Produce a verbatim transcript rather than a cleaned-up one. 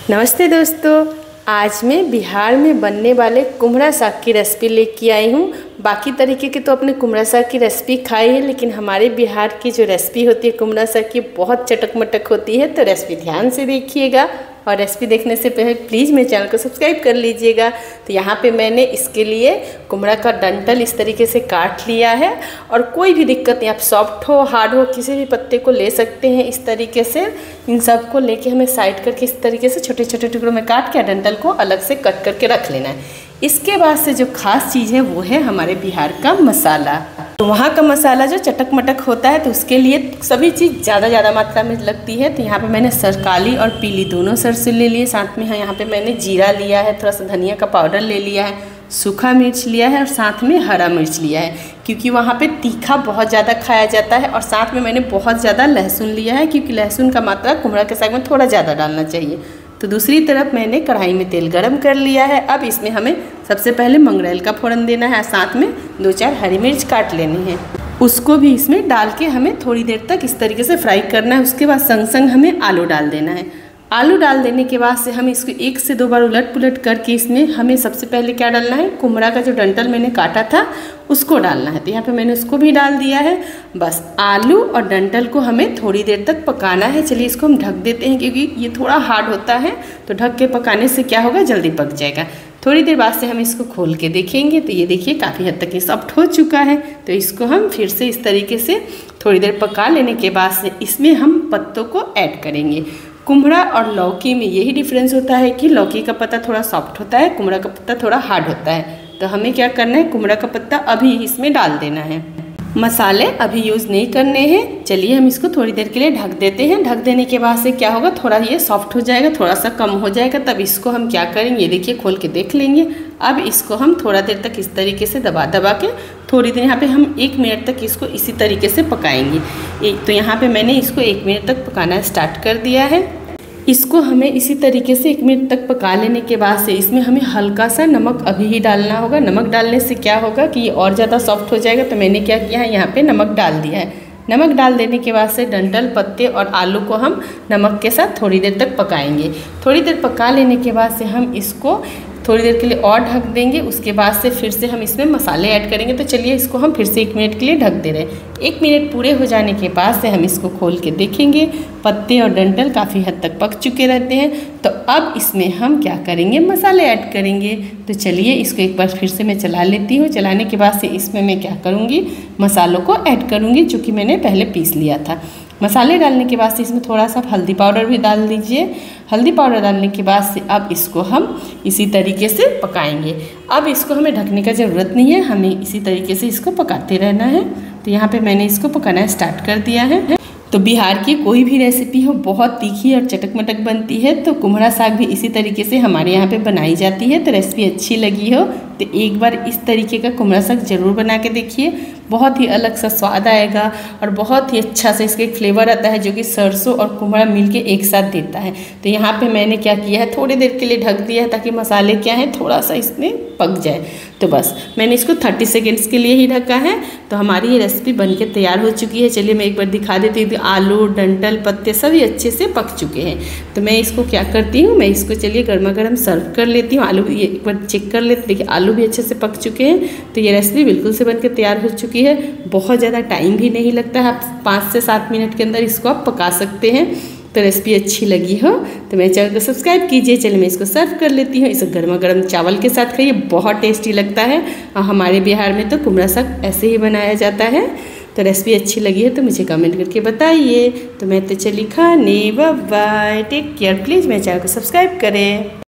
नमस्ते दोस्तों, आज मैं बिहार में बनने वाले कुम्हरा साग की रेसिपी लेके आई हूँ। बाकी तरीके की तो अपने कुम्हरा साग की रेसिपी खाई है, लेकिन हमारे बिहार की जो रेसिपी होती है कुम्हरा साग की बहुत चटक मटक होती है। तो रेसिपी ध्यान से देखिएगा और रेसिपी देखने से पहले प्लीज़ मेरे चैनल को सब्सक्राइब कर लीजिएगा। तो यहाँ पे मैंने इसके लिए कुम्हरा का डंठल इस तरीके से काट लिया है और कोई भी दिक्कत नहीं, आप सॉफ्ट हो हार्ड हो किसी भी पत्ते को ले सकते हैं। इस तरीके से इन सब को लेके हमें साइड करके इस तरीके से छोटे छोटे टुकड़ों में काट के डंठल को अलग से कट करके रख लेना है। इसके बाद से जो खास चीज़ है वो है हमारे बिहार का मसाला। तो वहाँ का मसाला जो चटक मटक होता है तो उसके लिए सभी चीज़ ज़्यादा ज़्यादा मात्रा में लगती है। तो यहाँ पे मैंने सर काली और पीली दोनों सरसों ले लिए, साथ में यहाँ पे मैंने जीरा लिया है, थोड़ा सा धनिया का पाउडर ले लिया है, सूखा मिर्च लिया है और साथ में हरा मिर्च लिया है, क्योंकि वहाँ पे तीखा बहुत ज़्यादा खाया जाता है। और साथ में मैंने बहुत ज़्यादा लहसुन लिया है, क्योंकि लहसुन का मात्रा कुम्हरा के साग में थोड़ा ज़्यादा डालना चाहिए। तो दूसरी तरफ मैंने कढ़ाई में तेल गरम कर लिया है। अब इसमें हमें सबसे पहले मंगरेल का फोड़न देना है, साथ में दो चार हरी मिर्च काट लेनी है, उसको भी इसमें डाल के हमें थोड़ी देर तक इस तरीके से फ्राई करना है। उसके बाद संग संग हमें आलू डाल देना है। आलू डाल देने के बाद से हम इसको एक से दो बार उलट पुलट करके इसमें हमें सबसे पहले क्या डालना है, कुम्हरा का जो डंठल मैंने काटा था उसको डालना है। तो यहाँ पे मैंने उसको भी डाल दिया है। बस आलू और डंठल को हमें थोड़ी देर तक पकाना है। चलिए इसको हम ढक देते हैं, क्योंकि ये थोड़ा हार्ड होता है, तो ढक के पकाने से क्या होगा, जल्दी पक जाएगा। थोड़ी देर बाद से हम इसको खोल के देखेंगे तो ये देखिए काफ़ी हद तक ये सॉफ्ट हो चुका है। तो इसको हम फिर से इस तरीके से थोड़ी देर पका लेने के बाद से इसमें हम पत्तों को ऐड करेंगे। कुम्हरा और लौकी में यही डिफरेंस होता है कि लौकी का पत्ता थोड़ा सॉफ्ट होता है, कुम्हरा का पत्ता थोड़ा हार्ड होता है। तो हमें क्या करना है, कुम्हरा का पत्ता अभी इसमें डाल देना है। मसाले अभी यूज़ नहीं करने हैं। चलिए हम इसको थोड़ी देर के लिए ढक देते हैं। ढक देने के बाद से क्या होगा, थोड़ा ये सॉफ्ट हो जाएगा, थोड़ा सा कम हो जाएगा। तब इसको हम क्या करेंगे, ये देखिए खोल के देख लेंगे। अब इसको हम थोड़ा देर तक इस तरीके से दबा दबा के थोड़ी देर यहाँ पे हम एक मिनट तक इसको इसी तरीके से पकाएंगे। एक तो यहाँ पे मैंने इसको एक मिनट तक पकाना स्टार्ट कर दिया है। इसको हमें इसी तरीके से एक मिनट तक पका लेने के बाद से इसमें हमें हल्का सा नमक अभी ही डालना होगा। नमक डालने से क्या होगा कि ये और ज़्यादा सॉफ्ट हो जाएगा। तो मैंने क्या किया है, यहाँ पे नमक डाल दिया है। नमक डाल देने के बाद से डंठल, पत्ते और आलू को हम नमक के साथ थोड़ी देर तक पकाएंगे। थोड़ी देर पका लेने के बाद से हम इसको थोड़ी देर के लिए और ढक देंगे। उसके बाद से फिर से हम इसमें मसाले ऐड करेंगे। तो चलिए इसको हम फिर से एक मिनट के लिए ढक दे रहे हैं। एक मिनट पूरे हो जाने के बाद से हम इसको खोल के देखेंगे। पत्ते और डंठल काफ़ी हद तक पक चुके रहते हैं। तो अब इसमें हम क्या करेंगे, मसाले ऐड करेंगे। तो चलिए इसको एक बार फिर से मैं चला लेती हूँ। चलाने के बाद से इसमें मैं क्या करूँगी, मसालों को ऐड करूँगी, जो कि मैंने पहले पीस लिया था। मसाले डालने के बाद से इसमें थोड़ा सा हल्दी पाउडर भी डाल दीजिए। हल्दी पाउडर डालने के बाद से अब इसको हम इसी तरीके से पकाएंगे। अब इसको हमें ढकने का ज़रूरत नहीं है, हमें इसी तरीके से इसको पकाते रहना है। तो यहाँ पे मैंने इसको पकाना स्टार्ट कर दिया है। तो बिहार की कोई भी रेसिपी हो बहुत तीखी और चटक मटक बनती है, तो कुम्हरा साग भी इसी तरीके से हमारे यहाँ पे बनाई जाती है। तो रेसिपी अच्छी लगी हो तो एक बार इस तरीके का कुम्हरा साग ज़रूर बना के देखिए। बहुत ही अलग सा स्वाद आएगा और बहुत ही अच्छा सा इसका एक फ्लेवर आता है, जो कि सरसों और कुम्हरा मिलके एक साथ देता है। तो यहाँ पे मैंने क्या किया है, थोड़ी देर के लिए ढक दिया है, ताकि मसाले क्या है थोड़ा सा इसमें पक जाए। तो बस मैंने इसको तीस सेकेंड्स के लिए ही ढका है। तो हमारी ये रेसिपी बनके तैयार हो चुकी है। चलिए मैं एक बार दिखा देती हूँ। आलू, डंठल, पत्ते सभी अच्छे से पक चुके हैं। तो मैं इसको क्या करती हूँ, मैं इसको चलिए गर्मा गर्म सर्व कर लेती हूँ। आलू ये एक बार चेक कर लेते, देखिए आलू भी अच्छे से पक चुके हैं। तो ये रेसिपी बिल्कुल से बनके तैयार हो चुकी है। बहुत ज़्यादा टाइम भी नहीं लगता है, आप पाँच से सात मिनट के अंदर इसको आप पका सकते हैं। तो रेसिपी अच्छी लगी हो तो मेरे चैनल को सब्सक्राइब कीजिए। चलिए मैं इसको सर्व कर लेती हूँ। इसे गर्मा गर्म चावल के साथ खाइए, बहुत टेस्टी लगता है। और हमारे बिहार में तो कुम्हरा साग ऐसे ही बनाया जाता है। तो रेसिपी अच्छी लगी है तो मुझे कमेंट करके बताइए। तो मैं तो चली खाने, bye bye, take care. Please मेरे चैनल को सब्सक्राइब करें।